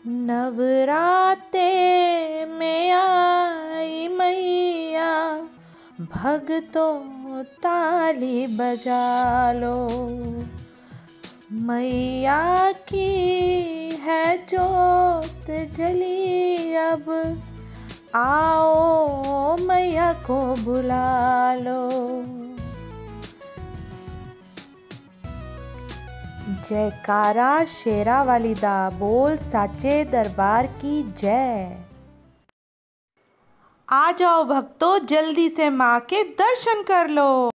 नवराते में आई मैया, भक्तों ताली बजा लो। मैया की है जोत जली अब, आओ मैया को बुला लो। जयकारा शेरा वाली दा, बोल साचे दरबार की जय। आ जाओ भक्तों, जल्दी से माँ के दर्शन कर लो।